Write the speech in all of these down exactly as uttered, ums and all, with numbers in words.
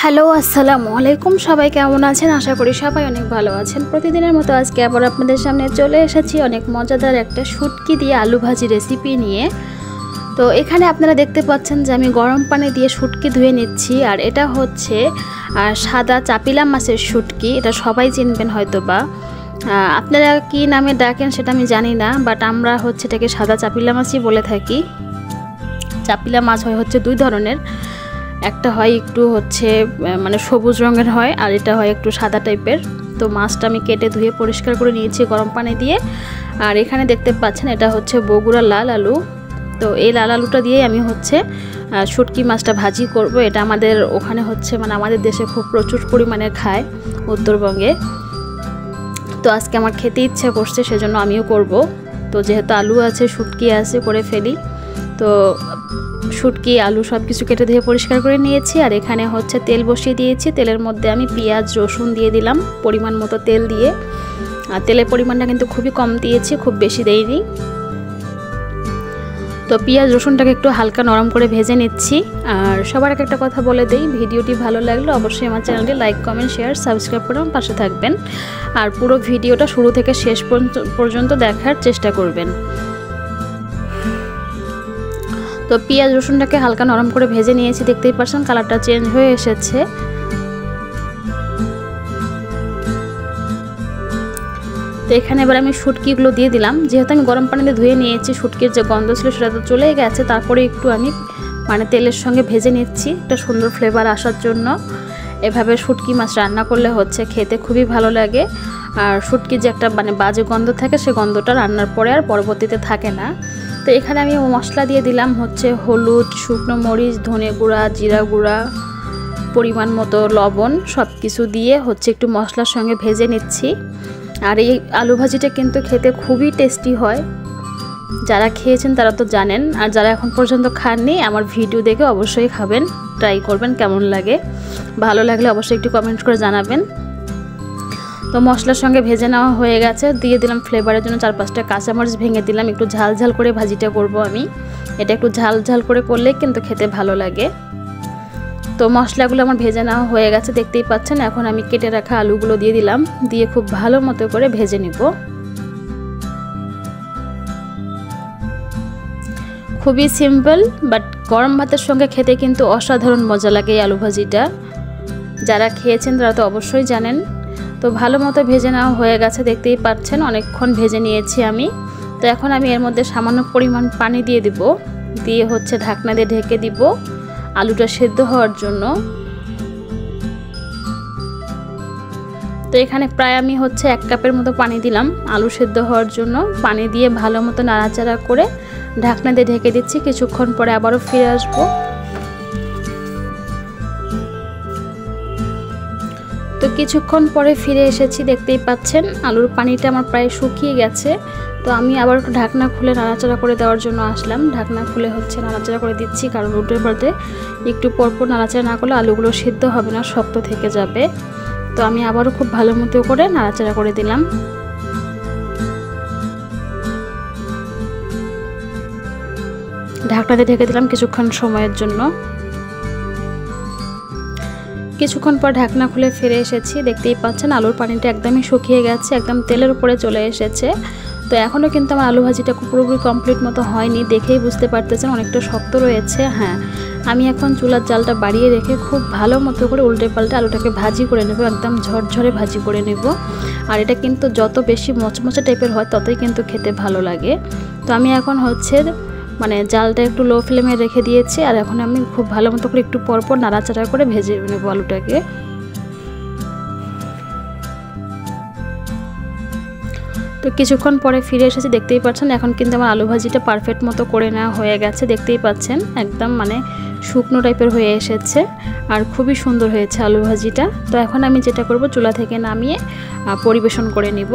Hello আসসালামু আলাইকুম, সবাই কেমন আছেন? আশা করি সবাই অনেক ভালো আছেন। প্রতিদিনের মতো আজকে আবার আপনাদের সামনে চলে এসেছি অনেক মজাদার একটা শুটকি দিয়ে আলু ভাজি রেসিপি নিয়ে। তো এখানে আপনারা দেখতে পাচ্ছেন যে আমি গরম পানি দিয়ে শুটকি ধুয়ে নিচ্ছি। আর এটা হচ্ছে সাদা চাপিলা মাছের শুটকি, এটা সবাই চিনবেন হয়তো বা। আপনারা কি নামে ডাকেন সেটা আমি জানি না, বাট আমরা হচ্ছে এটাকে সাদা চাপিলা মাছই বলে থাকি। চাপিলা মাছ হয় হচ্ছে দুই ধরনের, একটা হয় একটু হচ্ছে মানে সবুজ রঙের হয়, আর এটা হয় একটু সাদা টাইপের। তো মাছটা আমি কেটে ধুয়ে পরিষ্কার করে নিয়েছি গরম পানি দিয়ে। আর এখানে দেখতে পাচ্ছেন এটা হচ্ছে বগুড়া লাল আলু। তো এই লাল আলুটা দিয়ে আমি হচ্ছে শুটকি মাছটা ভাজি করব। এটা আমাদের ওখানে হচ্ছে মানে আমাদের দেশে খুব প্রচুর পরিমাণে খায়, উত্তরবঙ্গে। তো আজকে আমার খেতে ইচ্ছা করছে, সেজন্য আমিও করব। তো যেহেতু আলু আছে শুটকি আছে, করে ফেলি। তো শুটকি আলু সব কিছু কেটে ধুয়ে পরিষ্কার করে নিয়েছি। আর এখানে হচ্ছে তেল বসিয়ে দিয়েছি। তেলের মধ্যে আমি পেঁয়াজ রসুন দিয়ে দিলাম পরিমাণ মতো তেল দিয়ে। আর তেলের পরিমাণটা কিন্তু খুবই কম দিয়েছি, খুব বেশি দেইনি। তো পেঁয়াজ রসুনটাকে একটু হালকা নরম করে ভেজে নিচ্ছি। আর সবার আগে একটা কথা বলে দেই, ভিডিওটি ভালো লাগলে অবশ্যই আমার চ্যানেলটি লাইক কমেন্ট শেয়ার সাবস্ক্রাইব করে আমার পাশে থাকবেন। আর পুরো ভিডিওটা শুরু থেকে শেষ পর্যন্ত দেখার চেষ্টা করবেন। তো পেঁয়াজ রসুনটাকে হালকা নরম করে ভেজে নিয়েছি, দেখতেই পাচ্ছেন কালারটা চেঞ্জ হয়ে এসেছে। তো এখানে এবার আমি শুটকিগুলো দিয়ে দিলাম। যেহেতু আমি গরম পানিতে ধুয়ে নিয়েছি, শুটকির যে গন্ধ ছিল সেটা তো চলেই গেছে। তারপরে একটু আমি মানে তেলের সঙ্গে ভেজে নিচ্ছি একটা সুন্দর ফ্লেভার আসার জন্য। এভাবে শুটকি মাছ রান্না করলে হচ্ছে খেতে খুবই ভালো লাগে। আর শুটকির যে একটা মানে বাজে গন্ধ থাকে, সে গন্ধটা রান্নার পরে আর পরবর্তীতে থাকে না। তো এখানে আমি মশলা দিয়ে দিলাম হচ্ছে হলুদ, শুকনো মরিচ, ধনে গুঁড়া, জিরা গুঁড়া, পরিমাণ মতো লবণ, সব কিছু দিয়ে হচ্ছে একটু মশলার সঙ্গে ভেজে নিচ্ছি। আর এই আলু ভাজিটা কিন্তু খেতে খুবই টেস্টি হয়। যারা খেয়েছেন তারা তো জানেন, আর যারা এখন পর্যন্ত খাননি আমার ভিডিও দেখে অবশ্যই খাবেন, ট্রাই করবেন কেমন লাগে। ভালো লাগলে অবশ্যই একটু কমেন্ট করে জানাবেন। তো মশলার সঙ্গে ভেজে নেওয়া হয়ে গেছে। দিয়ে দিলাম ফ্লেভারের জন্য চার পাঁচটা কাঁচামরিচ ভেঙে দিলাম। একটু ঝাল ঝাল করে ভাজিটা করব আমি। এটা একটু ঝাল ঝাল করে করলে কিন্তু খেতে ভালো লাগে। তো মশলাগুলো আমার ভেজে নেওয়া হয়ে গেছে, দেখতেই পাচ্ছেন। এখন আমি কেটে রাখা আলুগুলো দিয়ে দিলাম, দিয়ে খুব ভালো মতো করে ভেজে নিব। খুবই সিম্পল, বাট গরম ভাতের সঙ্গে খেতে কিন্তু অসাধারণ মজা লাগে এই আলু ভাজিটা। যারা খেয়েছেন তারা তো অবশ্যই জানেন। তো ভালো মতো ভেজে নেওয়া হয়ে গেছে, দেখতেই পাচ্ছেন অনেকক্ষণ ভেজে নিয়েছি আমি। তো এখন আমি এর মধ্যে সামান্য পরিমাণ পানি দিয়ে দিব, দিয়ে হচ্ছে ঢাকনা দিয়ে ঢেকে দিব আলুটা সেদ্ধ হওয়ার জন্য। তো এখানে প্রায় আমি হচ্ছে এক কাপের মতো পানি দিলাম আলু সেদ্ধ হওয়ার জন্য। পানি দিয়ে ভালো মতো নাড়াচাড়া করে ঢাকনা দিয়ে ঢেকে দিচ্ছি। কিছুক্ষণ পরে আবারও ফিরে আসবো। তো কিছুক্ষণ পরে ফিরে এসেছি, দেখতেই পাচ্ছেন আলুর পানিটা আমার প্রায় শুকিয়ে গেছে। তো আমি আবার একটু ঢাকনা খুলে নাড়াচাড়া করে দেওয়ার জন্য আসলাম। ঢাকনা খুলে হচ্ছে নাড়াচাড়া করে দিচ্ছি, কারণ উল্টে পাল্টে একটু পরপর নাড়াচাড়া না করলে আলুগুলো সিদ্ধ হবে না, শক্ত থেকে যাবে। তো আমি আবারও খুব ভালো মতো করে নাড়াচাড়া করে দিলাম। ঢাকনাতে ঢেকে দিলাম কিছুক্ষণ সময়ের জন্য। কিছুক্ষণ পর ঢাকনা খুলে ফিরে এসেছি, দেখতেই পাচ্ছেন আলুর পানিটা একদমই শুকিয়ে গেছে, একদম তেলের উপরে চলে এসেছে। তো এখনও কিন্তু আমার আলু ভাজিটা পুরোপুরি কমপ্লিট মতো হয়নি, দেখেই বুঝতে পারতেছেন অনেকটা শক্ত রয়েছে। হ্যাঁ, আমি এখন চুলার জালটা বাড়িয়ে রেখে খুব ভালো মতো করে উল্টে পাল্টে আলুটাকে ভাজি করে নেব, একদম ঝরঝরে ভাজি করে নেব। আর এটা কিন্তু যত বেশি মচমচে টাইপের হয় ততই কিন্তু খেতে ভালো লাগে। তো আমি এখন হচ্ছে মানে জালটা একটু লো ফ্লেমে রেখে দিয়েছি। আর এখন আমি খুব ভালো মতো করে একটু পরপর নাড়াচাড়া করে ভেজে নেব আলুটাকে। তো কিছুক্ষণ পরে ফিরে এসেছি, দেখতেই পাচ্ছেন এখন কিন্তু আমার আলু ভাজিটা পারফেক্ট মতো করে নেওয়া হয়ে গেছে। দেখতেই পাচ্ছেন একদম মানে শুকনো টাইপের হয়ে এসেছে, আর খুবই সুন্দর হয়েছে আলু ভাজিটা। তো এখন আমি যেটা করব, চুলা থেকে নামিয়ে পরিবেশন করে নিব।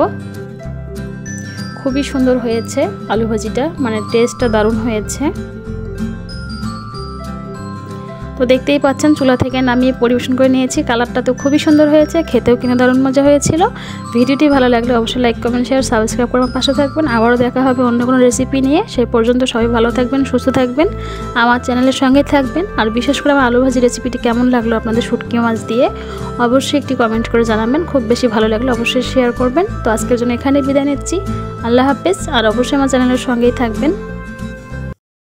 খুবই সুন্দর হয়েছে আলু ভাজিটা, মানে টেস্টটা দারুণ হয়েছে। তো তো দেখতেই পাচ্ছেন চুলা থেকে নামিয়ে পরিবেশন করে নিয়েছি। কালারটা তো খুবই সুন্দর হয়েছে, খেতেও কিনা দারুণ মজা হয়েছিল। ভিডিওটি ভালো লাগলে অবশ্যই লাইক কমেন্ট শেয়ার সাবস্ক্রাইব করে আমার পাশে থাকবেন। আবারও দেখা হবে অন্য কোনো রেসিপি নিয়ে। সেই পর্যন্ত সবাই ভালো থাকবেন, সুস্থ থাকবেন, আমার চ্যানেলের সঙ্গে থাকবেন। আর বিশেষ করে আমার আলু ভাজি রেসিপিটি কেমন লাগলো আপনাদের শুটকি মাছ দিয়ে অবশ্যই একটি কমেন্ট করে জানাবেন। খুব বেশি ভালো লাগলে অবশ্যই শেয়ার করবেন। তো আজকের জন্য এখানে বিদায় নিচ্ছি। আল্লাহ হাফেজ। আর অবশ্যই আমার চ্যানেলের সঙ্গেই থাকবেন।